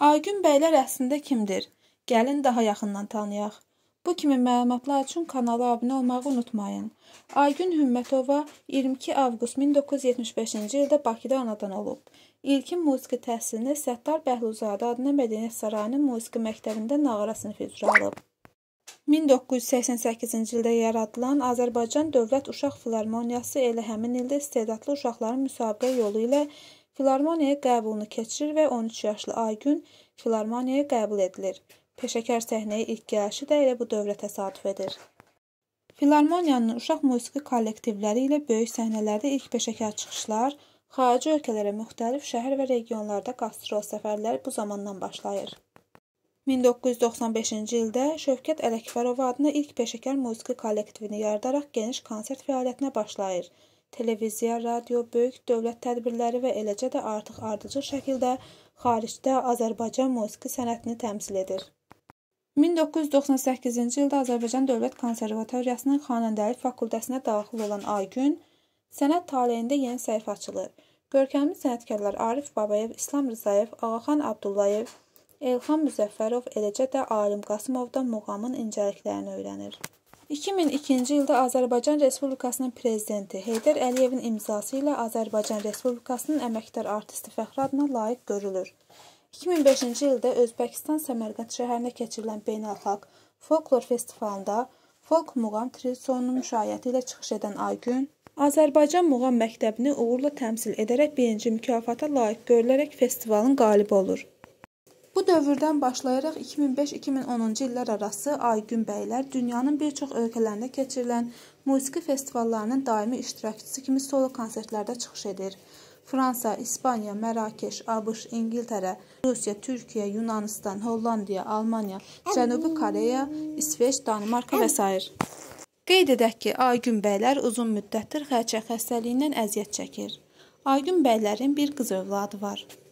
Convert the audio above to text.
Aygün bəylər əslində kimdir? Gəlin daha yaxından tanıyaq. Bu kimi məlumatlar üçün kanala abunə olmağı unutmayın. Aygün Hümmətova 22 avqust 1975-ci ildə Bakıda anadan olub. İlkin musiqi təhsilini Səttar Bəhluzadə adına Mədəniyyət Sarayının musiqi məktəbində nağara sinifi üzrə alıb. 1988-ci ildə yaradılan Azərbaycan Dövlət Uşaq Filarmoniyası elə həmin ildə istedadlı uşaqların müsabiqə yolu ilə filarmoniyaya qəbulunu keçirir və 13 yaşlı Aygün filarmoniyaya qəbul edilir. Peşəkar səhnəyə ilk gəlişi də elə bu dövrə təsadüf edir. Filarmoniyanın uşaq musiqi kollektivləri ilə böyük səhnələrdə ilk peşəkar çıxışlar, xarici ölkələrə müxtəlif şəhər və regionlarda qastrol səfərləri bu zamandan başlayır. 1995-ci ildə Şövkət Ələkbərova adına ilk peşəkar musiqi kollektivini yaradaraq geniş konsert fəaliyyətinə başlayır. Televiziya, radio, böyük dövlət tədbirləri və eləcə də artıq ardıcıl şəkildə xaricdə Azərbaycan musiqi sənətini təmsil edir. 1998-ci ildə Azərbaycan Dövlət Konservatoriyasının xanəndəlik fakültəsinə daxil olan Aygün, sənət taleyində yeni səhifə açılır. Görkəmli sənətkarlar Arif Babayev, İslam Rzayev, Ağaxan Abdullayev, Elxan Müzəffərov, eləcə də Alim Qasımovdan muğamın incəliklərini öyrənir. 2002-ci ildə Azərbaycan Respublikasının prezidenti Heydər Əliyevin imzası ilə Azərbaycan Respublikasının əməkdar artisti fəxri adına layiq görülür. 2005-ci ildə Özbəkistan Səmərqənd şəhərində keçirilən beynəlxalq folklor festivalında folk muğam triosonun müşayiəti ilə çıxış edən Aygün, Azərbaycan Muğam Məktəbini uğurla təmsil edərək birinci mükafata layiq görülərək festivalın qalibi olur. Bu dövrdən başlayaraq 2005-2010-cu illər arası Aygün bəylər dünyanın bir çox ölkələrində keçirilən musiqi festivallarının daimi iştirakçısı kimi solo konsertlərdə çıxış edir. Fransa, İspaniya, Mərakeş, ABŞ, İngiltərə, Rusiya, Türkiyə, Yunanistan, Hollandiya, Almaniya, Cənubi Koreya, İsveç, Danimarka və s. Qeyd edək ki, Aygün bəylər uzun müddətdir xərçəng xəstəliyindən əziyyət çəkir. Aygün bəylərin bir qız övladı var.